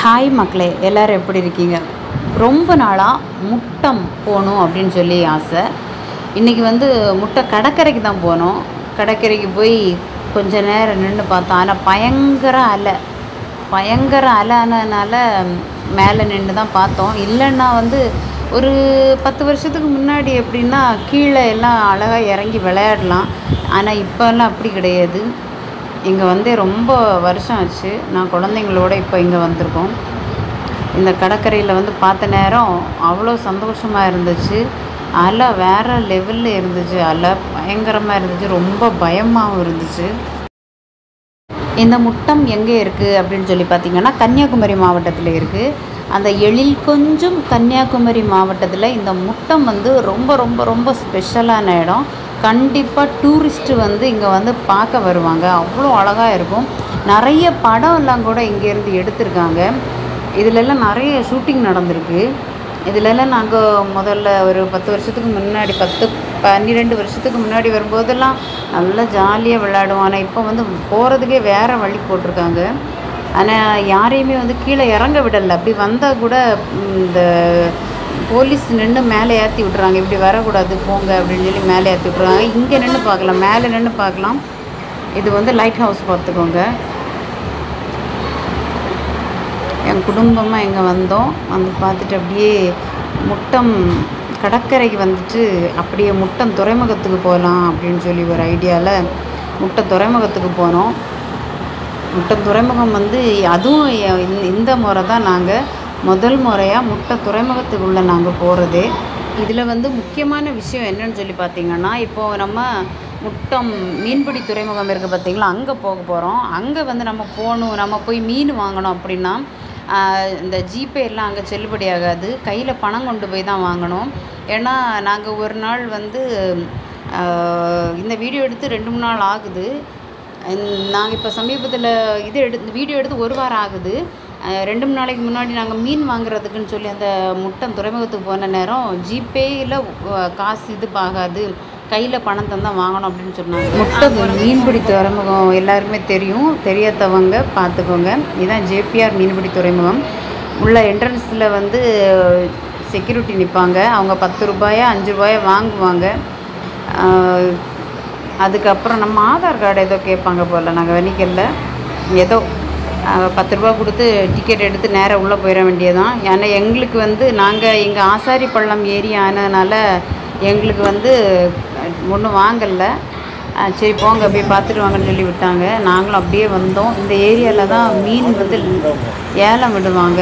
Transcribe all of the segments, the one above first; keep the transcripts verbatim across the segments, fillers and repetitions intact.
Hi மக்களே, எல்லோரும் எப்படி இருக்கீங்க? ரொம்ப நாளாக முட்டம் போகணும் அப்படின்னு சொல்லி ஆசை. இன்றைக்கி வந்து முட்டை கடற்கரைக்கு தான் போனோம். கடற்கரைக்கு போய் கொஞ்ச நேரம் நின்று பார்த்தோம். ஆனால் பயங்கர அலை பயங்கர அலைனால மேலே நின்று தான் பார்த்தோம். இல்லைன்னா வந்து ஒரு பத்து வருஷத்துக்கு முன்னாடி எப்படின்னா கீழே எல்லாம் அழகாக இறங்கி விளையாடலாம். ஆனால் இப்போல்லாம் அப்படி கிடையாது. இங்கே வந்து ரொம்ப வருஷம் ஆச்சு. நான் குழந்தைங்களோட இப்போ இங்கே வந்திருக்கோம். இந்த கடற்கரையில் வந்து பார்த்த நேரம் அவ்வளோ சந்தோஷமாக இருந்துச்சு. அலை வேறு லெவலில் இருந்துச்சு. அலை பயங்கரமாக இருந்துச்சு. ரொம்ப பயமாகவும் இருந்துச்சு. இந்த முட்டம் எங்கே இருக்குது அப்படின்னு சொல்லி பார்த்திங்கன்னா கன்னியாகுமரி மாவட்டத்தில் இருக்குது. அந்த எழில் கொஞ்சம் கன்னியாகுமரி மாவட்டத்தில் இந்த முட்டம் வந்து ரொம்ப ரொம்ப ரொம்ப ஸ்பெஷலான இடம். கண்டிப்பாக டூரிஸ்ட்டு வந்து இங்கே வந்து பார்க்க வருவாங்க. அவ்வளோ அழகாக இருக்கும். நிறைய படம்லாம் கூட இங்கேருந்து எடுத்திருக்காங்க. இதிலெல்லாம் நிறைய ஷூட்டிங் நடந்திருக்கு. இதிலெல்லாம் நாங்கள் முதல்ல ஒரு பத்து வருஷத்துக்கு முன்னாடி பத்து பன்னிரெண்டு வருஷத்துக்கு முன்னாடி வரும்போதெல்லாம் நல்லா ஜாலியாக விளையாடுவோம். ஆனால் இப்போ வந்து போகிறதுக்கே வேறு வழி போட்டிருக்காங்க. ஆனால் யாரையுமே வந்து கீழே இறங்க விடலை. அப்படி வந்தால் கூட இந்த போலீஸ் நின்று மேலே ஏற்றி விட்றாங்க. இப்படி வரக்கூடாது போங்க அப்படின்னு சொல்லி மேலே ஏற்றி விட்றாங்க. இங்கே நின்று பார்க்கலாம், மேலே நின்று பார்க்கலாம். இது வந்து லைட் ஹவுஸ் பார்த்துக்கோங்க. என் குடும்பமாக இங்கே வந்தோம். வந்து பார்த்துட்டு அப்படியே முட்டம் கடற்கரைக்கு வந்துட்டு அப்படியே முட்டம் துறைமுகத்துக்கு போகலாம் அப்படின்னு சொல்லி ஒரு ஐடியாவில் முட்டம் துறைமுகத்துக்கு போனோம். முட்டம் துறைமுகம் வந்து அதுவும் இந்த முறை தான் நாங்கள் முதல் முறையாக முட்டை துறைமுகத்துக்குள்ளே நாங்கள் போகிறது. இதில் வந்து முக்கியமான விஷயம் என்னன்னு சொல்லி பார்த்திங்கன்னா, இப்போது நம்ம முட்டம் மீன்பிடி துறைமுகம் இருக்குது பார்த்திங்களா, அங்கே போக போகிறோம். அங்கே வந்து நம்ம போகணும், நம்ம போய் மீன் வாங்கணும் அப்படின்னா இந்த ஜிபே எல்லாம் அங்கே செல்லுபடி ஆகாது. கையில் பணம் கொண்டு போய் தான் வாங்கணும். ஏன்னா நாங்கள் ஒரு நாள் வந்து இந்த வீடியோ எடுத்து ரெண்டு மூணு நாள் ஆகுது. நாங்கள் இப்போ சமீபத்தில் இது எடுத்து வீடியோ எடுத்து ஒரு வாரம் ஆகுது. ரெண்டு மூணு நாளைக்கு முன்னாடி நாங்கள் மீன் வாங்குறதுக்குன்னு சொல்லி அந்த முட்டம் துறைமுகத்துக்கு போன நேரம் ஜிபேயில் காசு இது ஆகாது, கையில் பணம் தந்தான் வாங்கணும் அப்படின்னு சொன்னாங்க. முட்டம் மீன்பிடி துறைமுகம் எல்லாருக்குமே தெரியும். தெரியாதவங்க பார்த்துக்கோங்க. இதுதான் ஜேபிஆர் மீன்பிடி துறைமுகம். உள்ள என்ட்ரன்ஸில் வந்து செக்யூரிட்டி நிற்பாங்க. அவங்க பத்து ரூபாயா அஞ்சு ரூபாயா வாங்குவாங்க. அதுக்கப்புறம் நம்ம ஆதார் கார்டு ஏதோ கேட்பாங்க போல். நாங்கள் வெனிக்கல்ல ஏதோ பத்து ரூபா கொடுத்து டிக்கெட் எடுத்து நேராக உள்ளே போயிட வேண்டியதான். ஏன்னா எங்களுக்கு வந்து நாங்கள் இங்கே ஆசாரி பள்ளம் ஏரியா ஆனதுனால எங்களுக்கு வந்து ஒன்றும் வாங்கலை. சரி போங்க அப்படியே பார்த்துட்டு வாங்கன்னு சொல்லி விட்டாங்க. நாங்களும் அப்படியே வந்தோம். இந்த ஏரியாவில் தான் மீன் வந்து ஏலம் விடுவாங்க.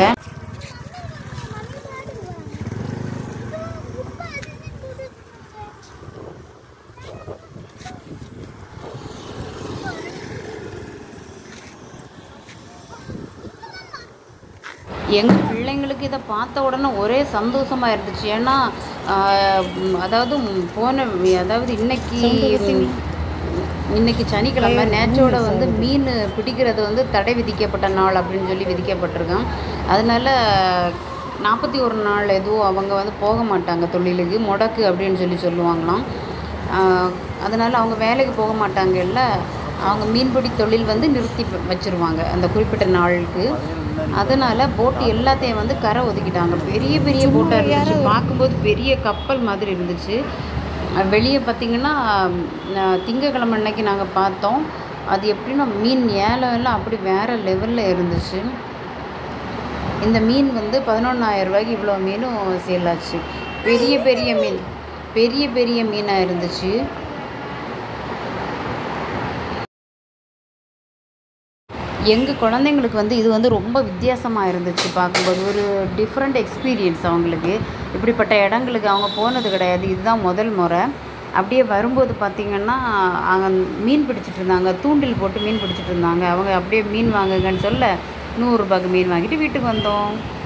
எங்கள் பிள்ளைங்களுக்கு இதை பார்த்த உடனே ஒரே சந்தோஷமாக இருந்துச்சு. ஏன்னா அதாவது போன அதாவது இன்னைக்கு இன்னைக்கு சனிக்கிழமை நேற்றோட வந்து மீன் பிடிக்கிறது வந்து தடை விதிக்கப்பட்ட நாள் அப்படின்னு சொல்லி விதிக்கப்பட்டிருக்கான். அதனால் நாற்பத்தி ஒரு நாள் எதுவும் அவங்க வந்து போக மாட்டாங்க தொழிலுக்கு, முடக்கு அப்படின்னு சொல்லி சொல்லுவாங்களாம். அதனால் அவங்க வேலைக்கு போக மாட்டாங்க. இல்லை அவங்க மீன்பிடி தொழில் வந்து நிறுத்தி வச்சுருவாங்க அந்த குறிப்பிட்ட நாளுக்கு. அதனால் போட்டு எல்லாத்தையும் வந்து கரை ஒதுக்கிட்டாங்க. பெரிய பெரிய போட்டாக இருந்துச்சு. பார்க்கும்போது பெரிய கப்பல் மாதிரி இருந்துச்சு. வெளியே பார்த்திங்கன்னா திங்கக்கிழமை அன்னைக்கு நாங்கள் பார்த்தோம். அது எப்படின்னா மீன் ஏலம் எல்லாம் அப்படி வேறு லெவலில் இருந்துச்சு. இந்த மீன் வந்து பதினொன்றாயிரம் ரூபாய்க்கு இவ்வளோ மீனும் சேலாச்சு. பெரிய பெரிய மீன் பெரிய பெரிய மீனாக இருந்துச்சு. எங்கள் குழந்தைங்களுக்கு வந்து இது வந்து ரொம்ப வித்தியாசமாக இருந்துச்சு. பார்க்கும்போது ஒரு டிஃப்ரெண்ட் எக்ஸ்பீரியன்ஸ் அவங்களுக்கு. இப்படிப்பட்ட இடங்களுக்கு அவங்க போனது கிடையாது. இதுதான் முதல் முறை. அப்படியே வரும்போது பார்த்திங்கன்னா அங்கே மீன் பிடிச்சிட்டு இருந்தாங்க. தூண்டில் போட்டு மீன் பிடிச்சிட்டு இருந்தாங்க. அவங்க அப்படியே மீன் வாங்குங்கன்னு சொல்ல நூறுரூபாய்க்கு மீன் வாங்கிட்டு வீட்டுக்கு வந்தோம்.